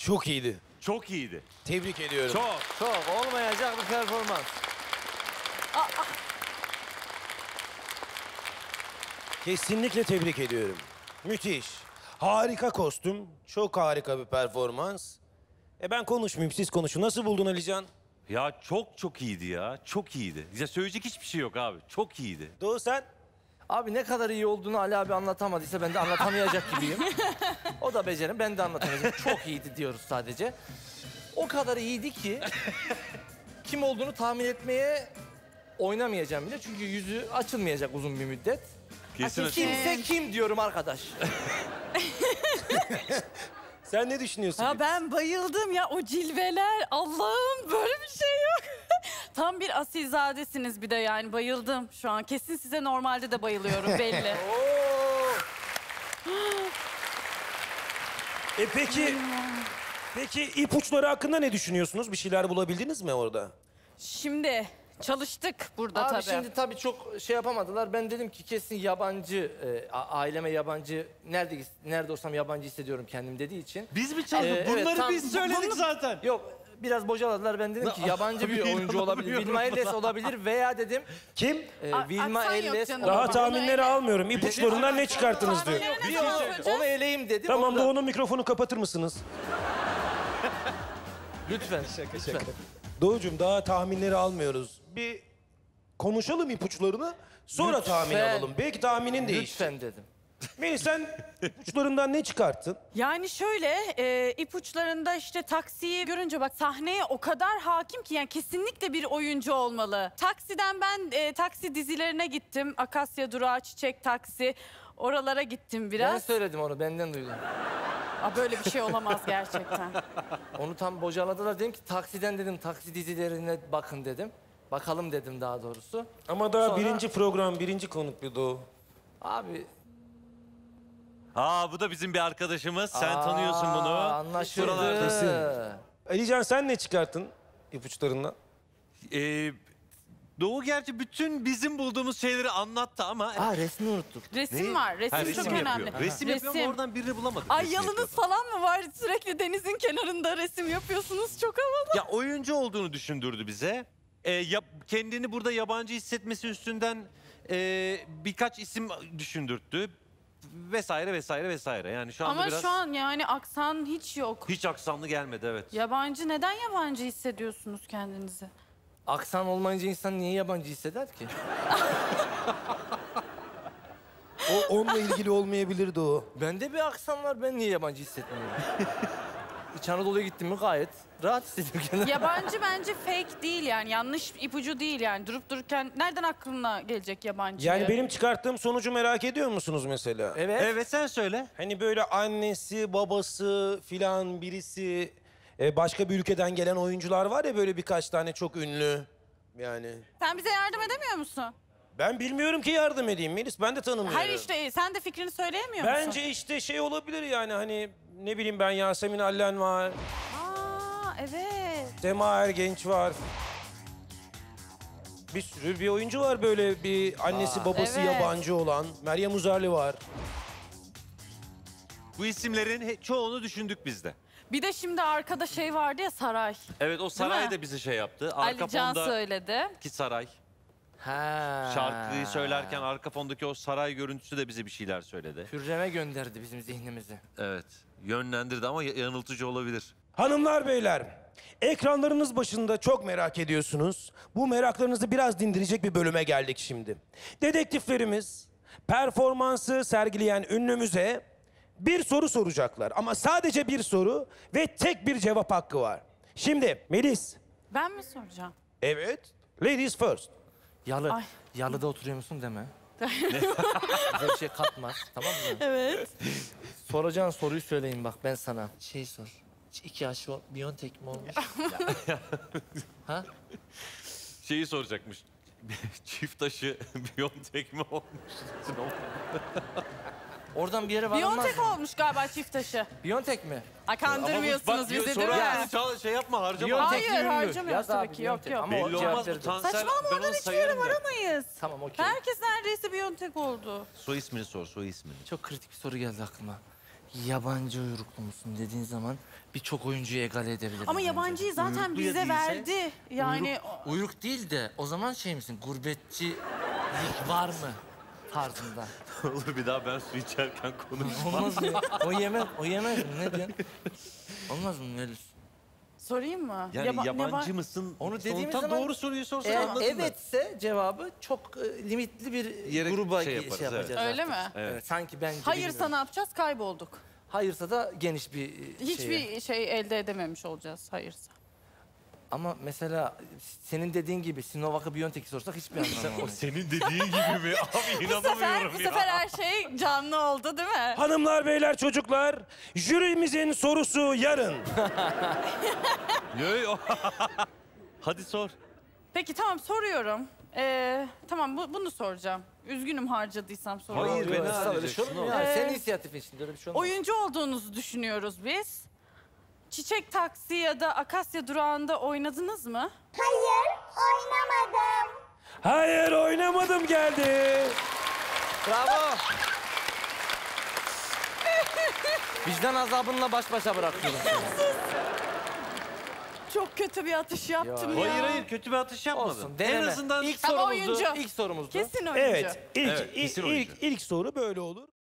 Çok iyiydi. Çok iyiydi. Tebrik ediyorum. Çok olmayacak bir performans. Kesinlikle tebrik ediyorum. Müthiş. Harika kostüm. Çok harika bir performans. Ben konuşmayayım, siz konuşun. Nasıl buldun Alican? Ya çok iyiydi ya. Çok iyiydi. Ya söyleyecek hiçbir şey yok abi. Çok iyiydi. Doğu sen? Abi ne kadar iyi olduğunu Ali abi anlatamadıysa ben de anlatamayacak gibiyim. O da becerim, ben de anlatamayacağım. Çok iyiydi diyoruz sadece. O kadar iyiydi ki kim olduğunu tahmin etmeye oynamayacağım bile. Çünkü yüzü açılmayacak uzun bir müddet. Kesin Kimse kim diyorum arkadaş. Sen ne düşünüyorsun? Ya ben bayıldım ya o cilveler. Allah'ım böyle bir şey yok. Tam bir asilzadesiniz bir de yani bayıldım şu an. Kesin size normalde de bayılıyorum belli. Peki ipuçları hakkında ne düşünüyorsunuz? Bir şeyler bulabildiniz mi orada? Şimdi çalıştık burada Abi tabii. şimdi tabii çok şey yapamadılar. Ben dedim ki kesin yabancı, aileme yabancı, nerede olsam yabancı hissediyorum kendim dediği için. Biz mi çaldık? Evet, Bunları tam- biz söyledik zaten. Yok, biraz bocaladılar. Ben dedim ki yabancı bir oyuncu olabilir. Vilma Elles olabilir veya dedim Kim? Vilma aksan yok Elles canım. Daha olabilir. tahminleri almıyorum. İpuçlarından ne çıkarttınız diyor. Onu eleyim dedim. Tamam, onu da- Doğu'nun mikrofonu kapatır mısınız? Lütfen. Lütfen. Doğucuğum, daha tahminleri almıyoruz. Bir konuşalım ipuçlarını, sonra tahmin Lütfen. alalım. Belki tahminin değişir. Lütfen dedim. Melis, sen ipuçlarından ne çıkarttın? Yani şöyle ipuçlarında işte taksiyi görünce bak sahneye o kadar hakim ki yani kesinlikle bir oyuncu olmalı. Taksiden ben taksi dizilerine gittim. Akasya Durağı, Çiçek Taksi. Oralara gittim Ben biraz. söyledim onu, benden duydum. Böyle bir şey olamaz gerçekten. Onu tam bocaladılar. Dedim ki taksiden dedim, taksi dizilerine bakın dedim. Bakalım dedim daha doğrusu. Ama daha Sonra- birinci program, birinci konuk bir Doğu. Abi... Bu da bizim bir arkadaşımız. Sen tanıyorsun bunu. Anlaşıldı. Buralarda- Kesin. Alican, sen ne çıkarttın ipuçlarından? Doğu gerçi bütün bizim bulduğumuz şeyleri anlattı ama... Resmi unuttuk. Resim var. Resim çok önemli. Resim yapıyor ama oradan birini bulamadık. Ay resim yalınız yapıyordu. falan mı var? Sürekli denizin kenarında resim yapıyorsunuz. Çok havalı. Ya oyuncu olduğunu düşündürdü bize. Kendini burada yabancı hissetmesi üstünden birkaç isim düşündürttü. Vesaire vesaire vesaire. Yani şu anda Ama biraz şu an yani aksan hiç yok. hiç aksanlı gelmedi, evet. Yabancı, neden yabancı hissediyorsunuz kendinizi? Aksan olmayınca insan niye yabancı hisseder ki? O onunla ilgili olmayabilir Doğu. Bende bir aksan var, ben niye yabancı hissetmiyorum? İç Anadolu'ya gittim mi gayet rahat hissediyorum kendimi. Yabancı bence fake değil yani yanlış ipucu değil yani durup dururken nereden aklına gelecek yabancı? Yani benim çıkarttığım sonucu merak ediyor musunuz mesela? Evet. Evet, sen söyle. Hani böyle annesi, babası filan birisi, başka bir ülkeden gelen oyuncular var ya, böyle birkaç tane çok ünlü. Yani Sen bize yardım edemiyor musun? ben bilmiyorum ki yardım edeyim Melis, ben de tanımıyorum. Hayır işte sen de fikrini söyleyemiyor musun? Bence işte şey olabilir yani, hani ne bileyim ben, Yasemin Allen var, Evet. Sema Ergenç var. Bir sürü bir oyuncu var böyle, bir annesi babası Evet. yabancı olan. Meryem Uzerli var. Bu isimlerin çoğunu düşündük biz de. Bir de şimdi arkada şey vardı ya Saray. Evet, o saray mi? da bizi şey yaptı. Arka Ali Can fonda söyledi. ki saray. Ha. Şarkıyı söylerken arka fondaki o saray görüntüsü de bize bir şeyler söyledi. Hürrem'e gönderdi bizim zihnimizi. Evet, yönlendirdi ama yanıltıcı olabilir. Hanımlar beyler, ekranlarınız başında çok merak ediyorsunuz. Bu meraklarınızı biraz dindirecek bir bölüme geldik şimdi. Dedektiflerimiz performansı sergileyen ünlümüze bir soru soracaklar. Ama sadece bir soru ve tek bir cevap hakkı var. Şimdi Melis. Ben mi soracağım? Evet. Ladies first. Yalı. Ay. Yalıda oturuyor musun deme. Bize bir şey katmaz, tamam mı? Evet. Soracağın soruyu söyleyeyim bak ben sana. Şey sor. 2 yaş Biontech mi olmuş? Ha? Şeyi soracakmış. Çift taşı Biontech mi olmuş? Oradan bir yere varılmaz Biontech mı? olmuş galiba çift taşı. Biontech mi? Ay kandırmıyorsunuz bizi değil mi? Şey yapma, harcama. Hayır, ünlü. harcamıyoruz Yaz tabii abi, ki. Yok, Biontech. yok. Ama o Belli cevap olmaz bu verdi. Saçmalama, oradan hiçbir yere varamayız. Tamam okey. Herkes neredeyse Biontech oldu. Soy ismini sor, soy ismini. Çok kritik bir soru geldi aklıma. yabancı uyruklu musun dediğin zaman birçok oyuncuyu egale edebilirim. Ama bence. yabancıyı zaten Uyruklu ya bize değilse? verdi. Yani Uyruk değil de o zaman şey misin? Gurbetçilik var mı? Tarzında. Olur bir daha ben su içerken konuşmam. Olmaz mı? O yemez mi? Ne diyorsun? Olmaz mı Melis? sorayım mı? Yani Yaba- ne yabancı var? mısın? Onu dediğimiz tam zaman- doğru soruyu sorsan Eğer anladın mı? evetse cevabı çok limitli bir Yere gruba şey şey, yaparız, yapacağız. Öyle artık. mi? Evet. Sanki bence Hayırsa bilmiyorum. ne yapacağız? Kaybolduk. Hayırsa da geniş bir Hiçbir şey elde edememiş olacağız hayırsa. Ama mesela senin dediğin gibi Sinovac'ı Biontech'i sorsak hiçbir anlamı O olmaz. senin dediğin gibi mi? Abi inanamıyorum Bu ya. sefer her şey canlı oldu değil mi? Hanımlar, beyler, çocuklar, jürimizin sorusu yarın. Yo. Hadi sor. Peki tamam soruyorum. Tamam bunu soracağım. Üzgünüm harcadıysam soruyorum. Hayır, beni Estağfurullah, öyle şey olur mu harcayacaksın ya? oğlum. Senin inisiyatifin şimdi öyle bir şey olmaz. Oyuncu olduğunuzu düşünüyoruz biz. Çiçek Taksi ya da Akasya Durağı'nda oynadınız mı? Hayır, oynamadım. Hayır, oynamadım geldi. Bravo. Vicdan azabınla baş başa bırakıyorum seni. Çok kötü bir atış yaptım ya. Hayır kötü bir atış yapmadın. Olsun, deneme. En azından İlk Ama sorumuzdu. oyuncu. İlk sorumuzdu. Kesin oyuncu. Evet, Evet, kesin oyuncu. ilk soru böyle olur.